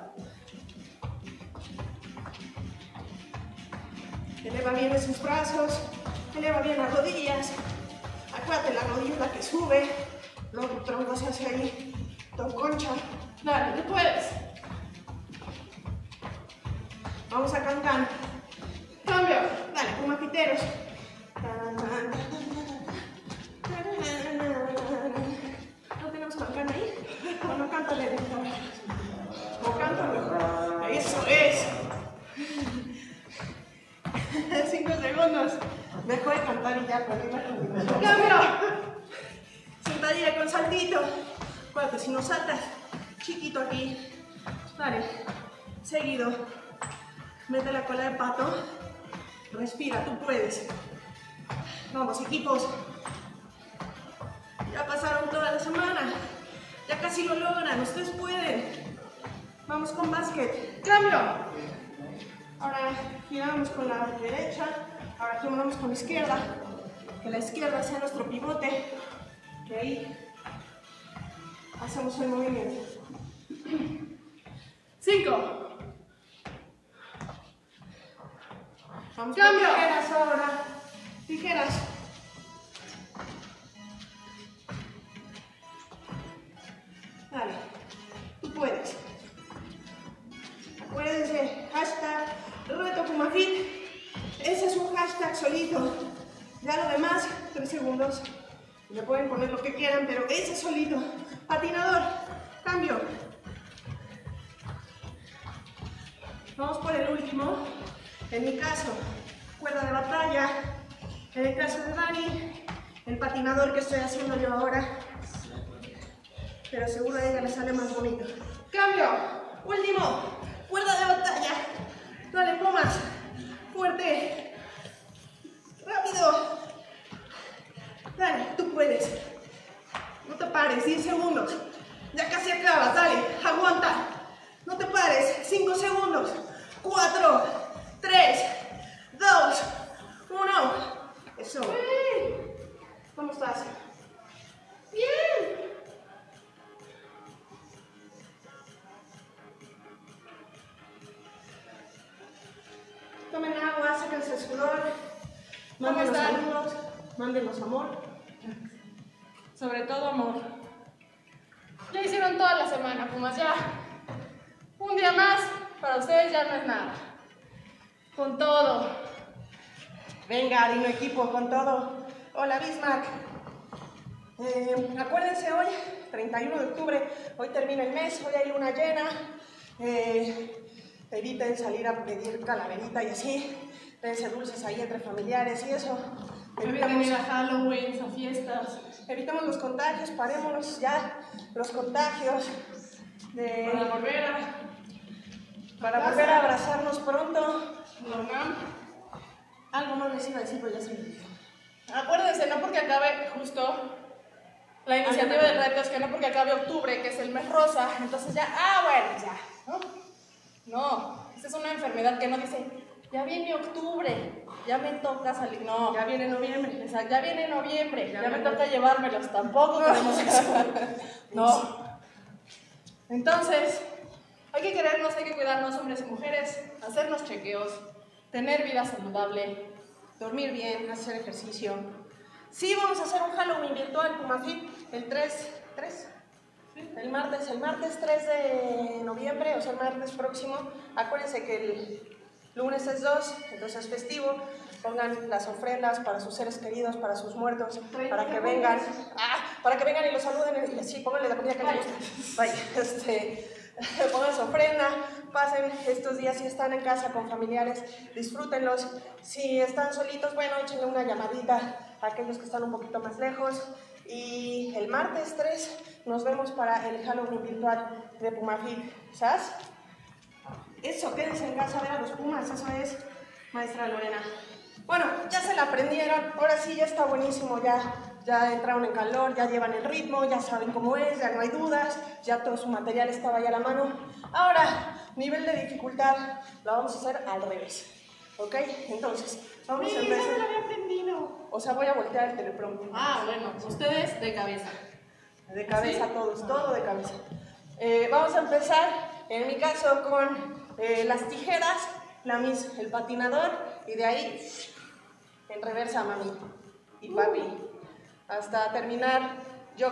Eleva bien esos brazos, eleva bien las rodillas. Acuérdate, la rodilla es la que sube, luego el tronco se hace ahí, concha. Dale, tú puedes. Vamos a cantar. Cambio. Dale, pumapiteros. ¿No tenemos cancan ahí? ¿O no cántale? ¿O cántalo? Eso es. 5 segundos. Dejo de cantar y ya, perdí la continuación. ¡Cambio! Sentadilla con saltito. Acuérdate, si no saltas, chiquito aquí. Dale. Seguido. Mete la cola de pato. Respira, tú puedes. Vamos, equipos. Ya pasaron toda la semana. Ya casi lo logran. Ustedes pueden. Vamos con básquet. ¡Cambio! Ahora giramos con la derecha. Ahora giramos con la izquierda. Que la izquierda sea nuestro pivote. Que ahí hacemos el movimiento. 5. Vamos con tijeras ahora. Tijeras. Dale. Tú puedes. Acuérdense, hashtag reto Pumafit. Ese es un hashtag solito. Ya lo demás, 3 segundos. Le pueden poner lo que quieran, pero ese solito. Patinador. Cambio. Vamos por el último. En mi caso, cuerda de batalla. En el caso de Dani, el patinador que estoy haciendo yo ahora. Pero seguro a ella le sale más bonito. Cambio. Último. Cuerda de batalla. Dale, Pumas. Fuerte. Rápido. Dale, tú puedes. No te pares. 10 segundos. Ya casi acabas. Dale, aguanta. No te pares. 5 segundos. 4, 3, 2, 1. Eso. ¿Cómo estás? Mándenos amor. Sobre todo amor. Ya hicieron toda la semana, Pumas, ya. Un día más, para ustedes ya no es nada. Con todo. Venga, Dino Equipo, con todo. Hola, Bismarck. Acuérdense hoy, 31 de octubre, hoy termina el mes, hoy hay luna llena. Eviten salir a pedir calaverita y así. Dense dulces ahí entre familiares y eso. Eviten ir a Halloween, a fiestas. Evitemos los contagios, parémonos ya los contagios. Para volver a abrazarnos pronto. Algo más les iba a decir, pero ya se me olvidó. Acuérdense, no porque acabe justo la iniciativa de retos, que no porque acabe octubre, que es el mes rosa, entonces ya, bueno, ya, ¿no? Esta es una enfermedad que no dice, ya viene octubre, ya me toca salir, no. Ya viene noviembre. Exacto, ya viene noviembre, ya me toca llevármelos, tampoco queremos eso. No. Entonces, hay que querernos, hay que cuidarnos, hombres y mujeres, hacernos chequeos, tener vida saludable, dormir bien, hacer ejercicio. Sí, vamos a hacer un Halloween virtual, Pumafit, el 3, ¿sí? El martes 3 de noviembre, o sea, el martes próximo. Acuérdense que el lunes es 2, entonces es festivo. Pongan las ofrendas para sus seres queridos, para sus muertos, para que vengan. Para que vengan y los saluden y así, pónganle la comida que les gusta. Vaya, pongan su ofrenda, pasen estos días si están en casa con familiares, disfrútenlos. Si están solitos, bueno, échenle una llamadita a aquellos que están un poquito más lejos. Y el martes 3 nos vemos para el Halloween virtual de Pumafit, ¿sabes? Eso, quédense en casa a ver a los Pumas, eso es, maestra Lorena. Bueno, ya se la aprendieron, ahora sí ya está buenísimo, ya entraron en calor, ya llevan el ritmo, ya saben cómo es, ya no hay dudas, ya todo su material estaba ya a la mano. Ahora, nivel de dificultad, lo vamos a hacer al revés, ¿ok? Entonces, vamos a empezar. Ya lo había aprendido. O sea, voy a voltear el teleprompter. Bueno, ustedes de cabeza. De cabeza, ¿sí? Todos, todo de cabeza. Vamos a empezar, en mi caso, con las tijeras, la Miss, el patinador, y de ahí en reversa, mami y papi, hasta terminar yo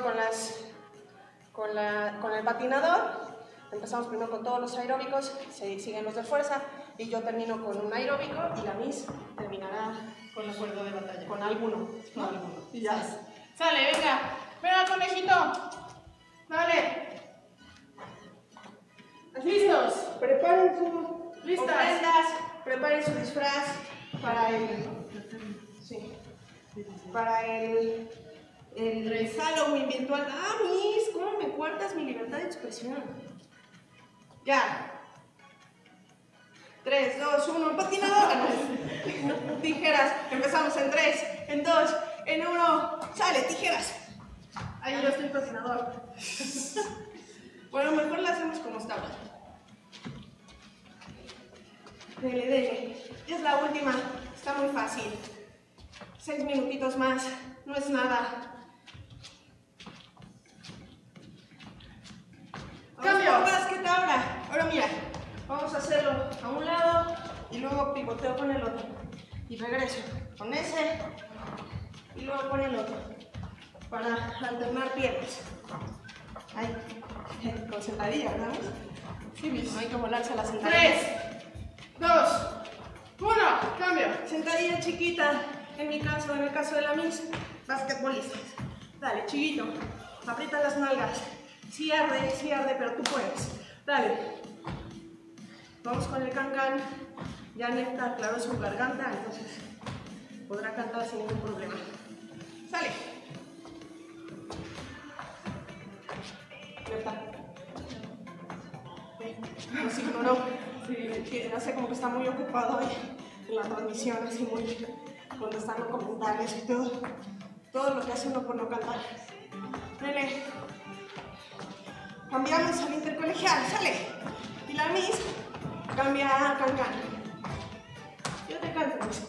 con el patinador. Empezamos primero con todos los aeróbicos, se siguen los de fuerza, y yo termino con un aeróbico, y la Miss terminará con la cuerda de batalla. con alguno. Con alguno. Y ya. Sale, venga, conejito. Dale. ¿Listos? Preparen sus listas. Ofrendas, preparen su disfraz para el Halloween virtual. Miss, ¿cómo me cuartas mi libertad de expresión? Ya. 3, 2, 1, patinador. Tijeras. Empezamos en 3, en 2, en 1. Sale, tijeras. Ahí yo estoy patinador. Bueno, mejor la hacemos como estaba. Dele. Es la última. Está muy fácil. 6 minutitos más. No es nada. Cambio. Básquet ahora. Ahora mira. Vamos a hacerlo a un lado y luego pivoteo con el otro. Y regreso con ese y luego con el otro. Para alternar piernas. Ahí. Con sentadilla, ¿verdad? Sí, Miss. No hay que volarse a la sentadilla. 3, 2, 1, cambio. Sentadilla chiquita, en el caso de la Miss, basquetbolista. Dale, chiquito, aprieta las nalgas. Sí arde, pero tú puedes. Dale. Vamos con el can-can. Ya Nefta aclaró su garganta, entonces podrá cantar sin ningún problema. Sale. Nefta. Nos ignoró. Sí, no sé, como que está muy ocupado hoy en la transmisión, así muy contestando comentarios y todo lo que hace uno por no cantar. Dale. Cambiamos al intercolegial, sale. Y la Miss cambia a can-can. Yo te canto, Miss.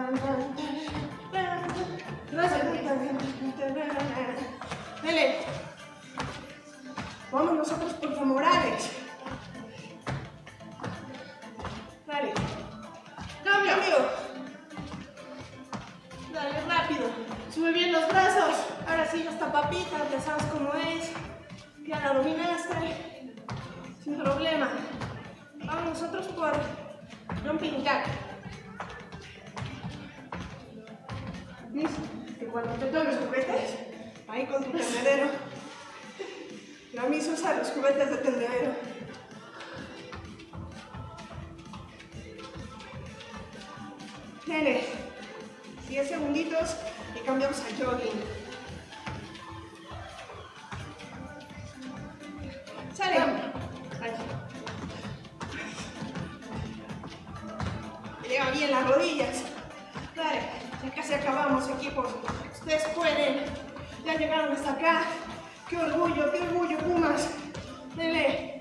Dale. Vamos nosotros por femorales. Dale. Cambio. Dale, rápido. Sube bien los brazos. Ahora sí, hasta papitas, ya sabes cómo es. Ya la dominaste. Sin problema. Vamos nosotros por jumping jack. ¿Listo? Que cuando te tomes los juguetes, ahí con tu tendedero. La Miss usa los juguetes de tendedero. Nene, 10 segunditos y cambiamos a jogging. Sale. Ahí. Llega bien las rodillas. Dale, ya casi acabamos, equipos. Ustedes pueden. Ya llegaron hasta acá. ¡Qué orgullo, Pumas! Dele.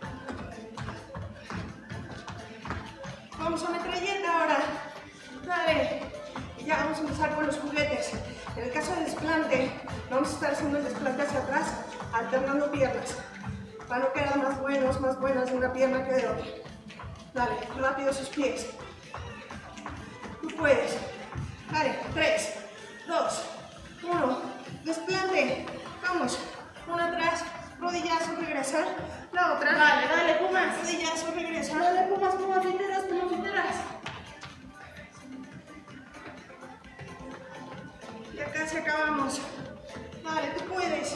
Vamos a metralleta ahora. Dale. Y ya vamos a empezar con los juguetes. En el caso del desplante, vamos a estar haciendo el desplante hacia atrás, alternando piernas. Para no quedar más buenas de una pierna que de otra. Dale, rápido sus pies. Tú puedes. Dale, 3, 2, 1. Desplante. Vamos. Una atrás. Rodillazo, regresar. La otra. Dale, dale, Pumas. Rodillazo, regresar. Dale, Pumas, Pumas, literas, Pumas, literas. Ya casi acabamos. Dale, tú puedes.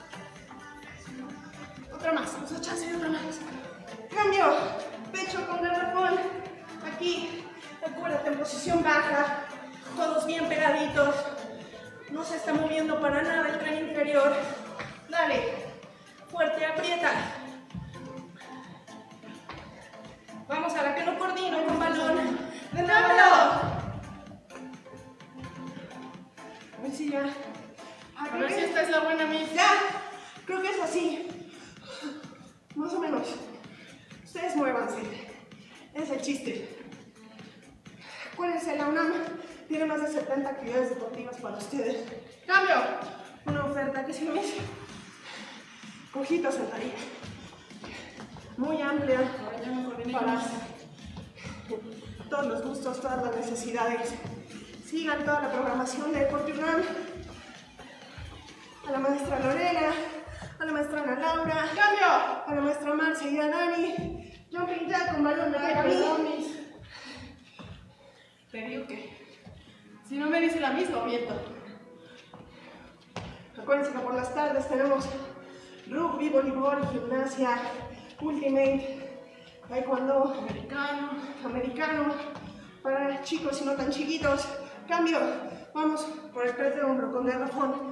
Otra más. Nos da chance de otra más. Cambio. Pecho con garrafón. Aquí. Acuérdate, en posición baja. Todos bien pegaditos. No se está moviendo para nada el tren inferior. Dale. Fuerte, aprieta. Vamos a la que no coordino con balón. ¡De nuevo! A ver si ya. A ver si esta es la buena, Miss. Ya. Creo que es así. Más o menos. Ustedes muévanse. Es el chiste. Acuérdense, la UNAM tiene más de 70 actividades deportivas para ustedes. ¡Cambio! Una oferta que se me hizo. Cojito sentadilla. Muy amplia para todos los gustos, todas las necesidades. Sigan toda la programación de Deporte UNAM. A la maestra Lorena, a la maestra Ana Laura, ¡cambio! A la maestra Marcia y a Dani. Jumping jack con balón de Miss. Te digo que si no me dice la misma, miento. Acuérdense que por las tardes tenemos rugby, voleibol, gimnasia, ultimate, taekwondo, americano, para chicos y no tan chiquitos. Cambio, vamos por el press de hombro con garrafón.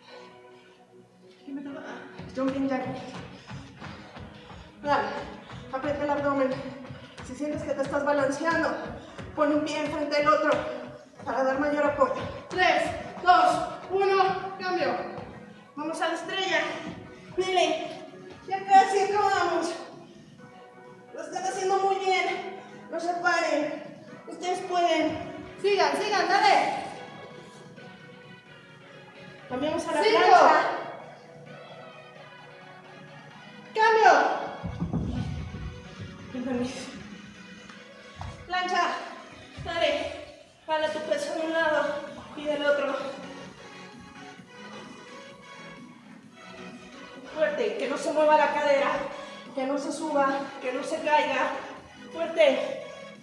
Jumping jack. Dale, aprieta el abdomen. Si sientes que te estás balanceando, pon un pie enfrente del otro para dar mayor apoyo. 3, 2, 1, cambio. Vamos a la estrella. Miren, ya casi acabamos. Lo están haciendo muy bien. No se paren. Ustedes pueden. Sigan, dale. Cambiamos a la plancha. Cambio. Plancha. Dale. Jala tu peso de un lado y del otro. Fuerte, que no se mueva la cadera, que no se suba, que no se caiga. Fuerte.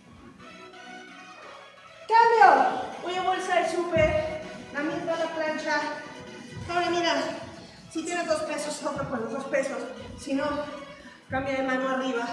Cambio. Voy a bolsar el súper. La mitad de la plancha. Ahora mira, si tienes 2 pesos, otro con los 2 pesos. Si no, cambia de mano arriba.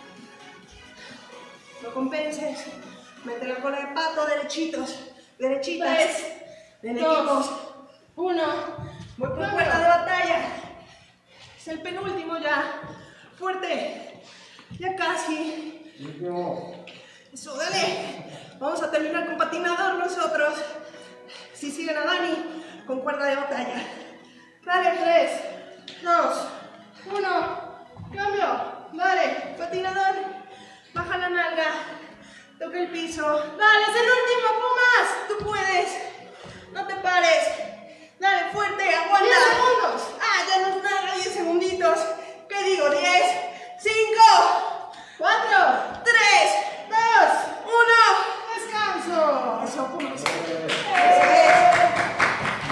No compenses. Mete la cola de pato, derechitos. Derechitas. 3, 2, 1. Voy por cuerda de batalla. Es el penúltimo ya. Fuerte. Ya casi. Eso, dale. Vamos a terminar con patinador nosotros. Si siguen a Dani, con cuerda de batalla. Dale, 3, 2, 1. Cambio. Dale, patinador. Baja la nalga. Toca el piso. Dale, es el último, Pumas. Tú puedes. No te pares. Dale, fuerte, aguanta. 10 segundos. Ah, ya no es nada, 10 segunditos. ¿Qué digo? 10, 5, 4, 3, 2, 1. Descanso. Eso, Pumas. Eso es.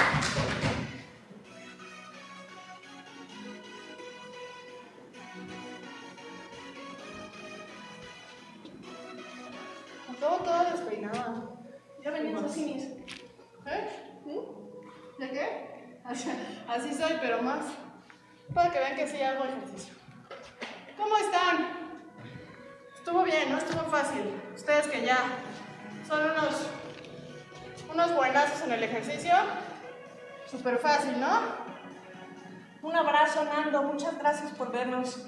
¿De qué? Así soy, pero más. Para que vean que sí hago ejercicio. ¿Cómo están? Estuvo bien, ¿no? Estuvo fácil. Ustedes que ya son unos buenazos en el ejercicio. Súper fácil, ¿no? Un abrazo, Nando. Muchas gracias por vernos.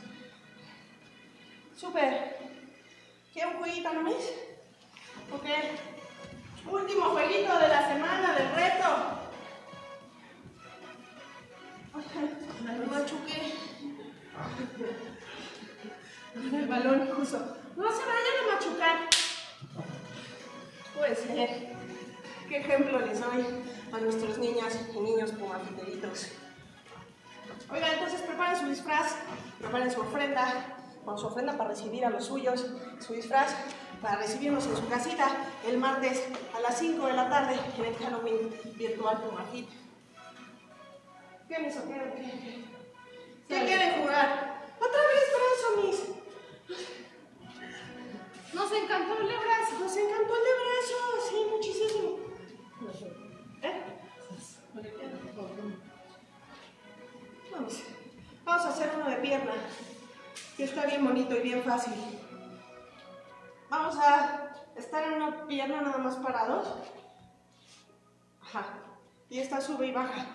Súper. ¿Qué un jueguito, no mis? Ok. Último jueguito de la semana, del reto. Me machuqué. Con el balón justo. No se vayan a machucar. Puede ser. ¿Qué ejemplo les doy a nuestros niñas y niños pumafiteritos? Oigan, entonces preparen su disfraz, preparen su ofrenda para recibir a los suyos, su disfraz para recibirnos en su casita el martes a las 5 de la tarde en el Halloween virtual Pumafit. ¿Qué me hizo? ¿Qué quieren jugar? ¡Otra vez brazo, mis! Nos encantó el de brazo. Nos encantó el de brazo, sí, muchísimo. Vamos a hacer uno de pierna, que está bien bonito y bien fácil. Vamos a estar en una pierna nada más parados. Ajá. Y esta sube y baja.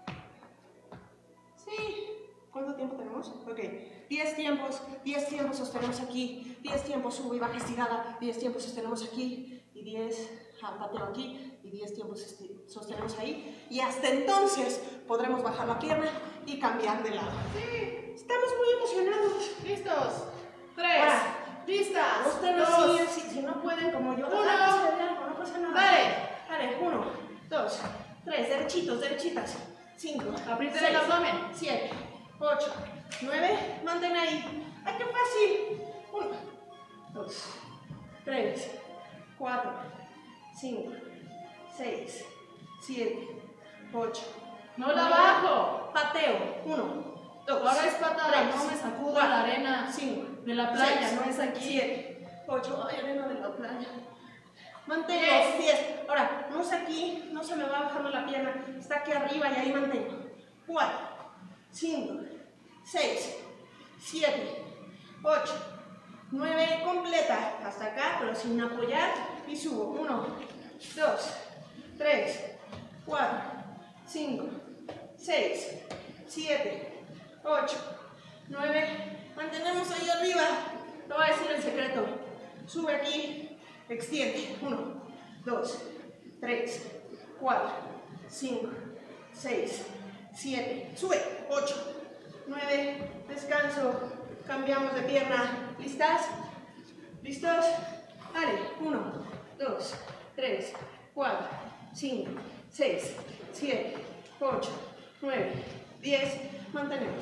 Sí. ¿Cuánto tiempo tenemos? Ok. 10 tiempos sostenemos aquí, 10 tiempos subo y baja estirada, 10 tiempos sostenemos aquí, y 10 pateo aquí, y 10 tiempos sostenemos ahí, y hasta entonces podremos bajar la pierna y cambiar de lado. Sí. Estamos muy emocionados. ¿Listos? 3. ¿Listas? Ustedes 2. si no pueden como yo, 1. no pasa nada. Dale. 1, 2, 3, derechitos, derechitas. 5, aprieten el abdomen. 7, 8, 9, mantén ahí. ¡Ay, qué fácil! 1, 2, 3, 4, 5, 6, 7, 8. No la bajo. Pateo. 1, 2. Ahora es patada, no me sacudo la arena 5 de la playa, 6, no es aquí. 7, 8. Ay, arena de la playa. Mantengo. 10. 10. Ahora, no es aquí, no se me va bajando la pierna. Está aquí arriba y ahí mantengo. 4, 5, 6, 7, 8, 9, completa, hasta acá, pero sin apoyar, y subo, 1, 2, 3, 4, 5, 6, 7, 8, 9, mantenemos ahí arriba, te voy a decir el secreto, sube aquí, extiende, 1, 2, 3, 4, 5, 6, 7, sube, 8, 9, descanso, cambiamos de pierna, ¿listas? ¿Listos? Dale, 1, 2, 3, 4, 5, 6, 7, 8, 9, 10, mantenemos,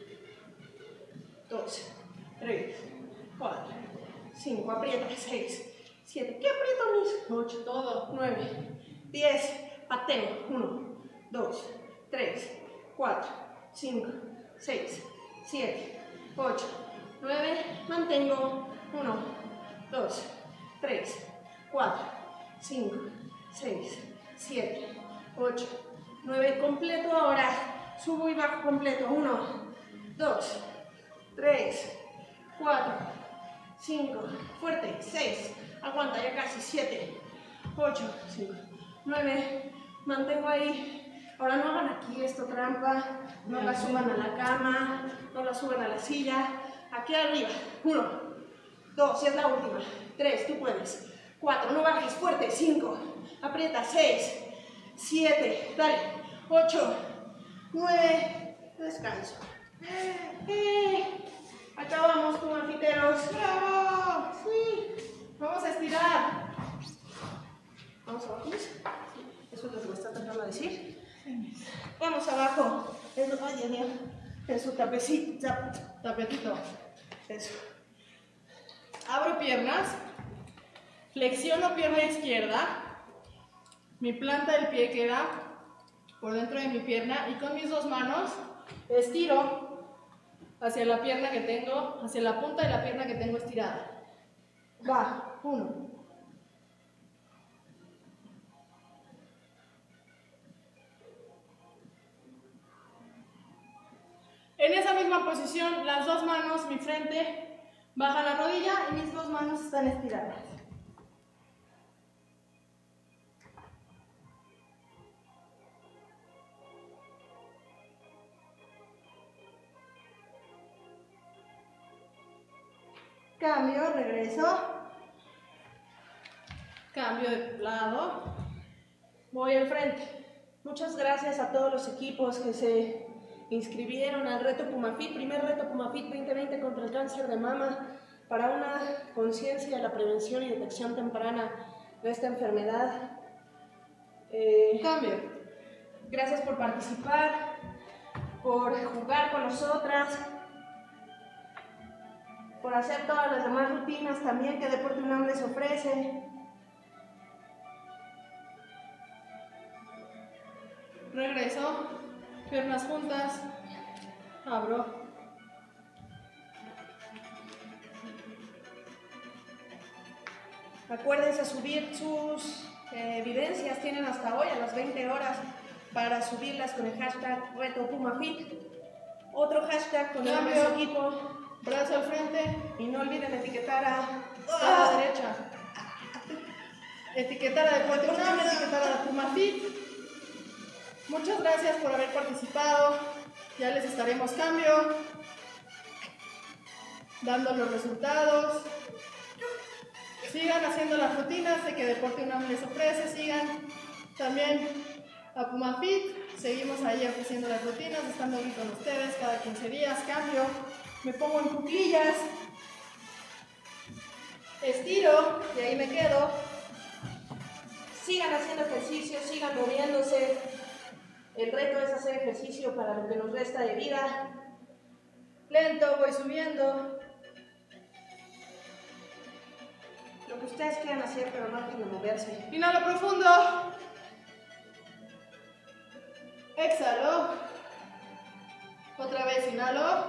2, 3, 4, 5, aprieta, 6, 7, ¿qué aprieto mis? 8, todo, 9, 10, pateo, 1, 2, 3, 4, 5, 6, 7, 8, 9, mantengo, 1, 2, 3, 4, 5, 6, 7, 8, 9, completo ahora, subo y bajo completo, 1, 2, 3, 4, 5, fuerte, 6, aguanta ya casi, 7, 8, 5, 9, mantengo ahí. Ahora no hagan aquí esto trampa, no la suban a la cama, no la suban a la silla, aquí arriba, 1, 2, y es la última, 3, tú puedes, 4, no bajes, fuerte, 5, aprieta, 6, 7, dale, 8, 9, descanso. Acabamos, pumafiteros. ¡Bravo! Sí. Vamos a estirar. Vamos abajo. Eso es lo que me está tratando de decir. Vamos abajo. En su Tapetito. Eso. Abro piernas. Flexiono pierna izquierda. Mi planta del pie queda por dentro de mi pierna y con mis dos manos estiro hacia la pierna que tengo, hacia la punta de la pierna que tengo estirada. Va. 1. misma posición, las dos manos, mi frente baja la rodilla y mis dos manos están estiradas. Cambio, regreso. Cambio de lado. Voy al frente. Muchas gracias a todos los equipos que se inscribieron al reto PumaFit, primer reto PumaFit 2020 contra el cáncer de mama, para una conciencia de la prevención y detección temprana de esta enfermedad. Cambio. Gracias por participar, por jugar con nosotras, por hacer todas las demás rutinas también que Deporte UNAM les ofrece. Regreso, piernas juntas, abro. Acuérdense subir sus evidencias, tienen hasta hoy a las 20 horas para subirlas con el hashtag Reto PumaFit. Otro hashtag con el nombre de su equipo. Brazo al frente. Y no olviden etiquetar a la derecha. Etiquetar a Deporte UNAM, etiquetar a PumaFit. Muchas gracias por haber participado. Ya les estaremos dando los resultados. Sigan haciendo las rutinas de que Deporte UNAM les ofrece. Sigan también a PumaFit. Seguimos ahí ofreciendo las rutinas, estando aquí con ustedes cada 15 días. Cambio, me pongo en cuclillas, estiro y ahí me quedo. Sigan haciendo ejercicio, sigan moviéndose. El reto es hacer ejercicio para lo que nos resta de vida. Lento, voy subiendo. Lo que ustedes quieran hacer, pero no dejen de moverse. Inhalo profundo. Exhalo. Otra vez inhalo.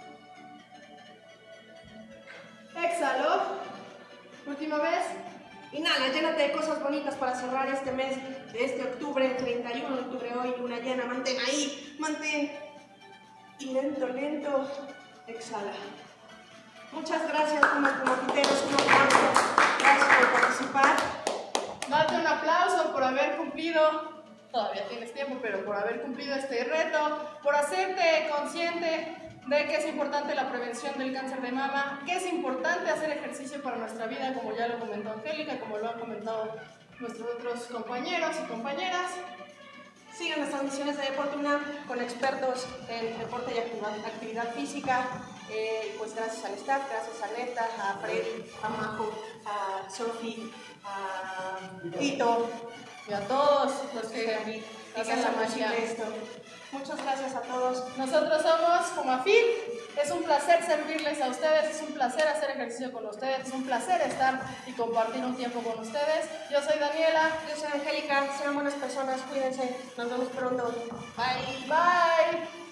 Exhalo. Última vez. Inhala, llénate de cosas bonitas para cerrar este mes de este octubre, 31 de octubre hoy, luna llena. Mantén ahí, mantén. Y lento, lento, exhala. Muchas gracias, pumafiteros, un aplauso. Gracias por participar. Date un aplauso por haber cumplido, todavía tienes tiempo, pero por haber cumplido este reto, por hacerte consciente de que es importante la prevención del cáncer de mama, que es importante hacer ejercicio para nuestra vida, como ya lo comentó Angélica, como lo han comentado nuestros otros compañeros y compañeras. Sigan las transmisiones de Deporte UNAM con expertos en deporte y actividad física. Pues gracias al staff, gracias a Neta, a Freddy, a Majo, a Sofi, a Tito y a todos los que hacen la magia de esto. Muchas gracias a todos. Nosotros somos PumaFit. Es un placer servirles a ustedes, es un placer hacer ejercicio con ustedes, es un placer estar y compartir un tiempo con ustedes. Yo soy Daniela. Yo soy Angélica. Sean buenas personas, cuídense. Nos vemos pronto. Bye. Bye.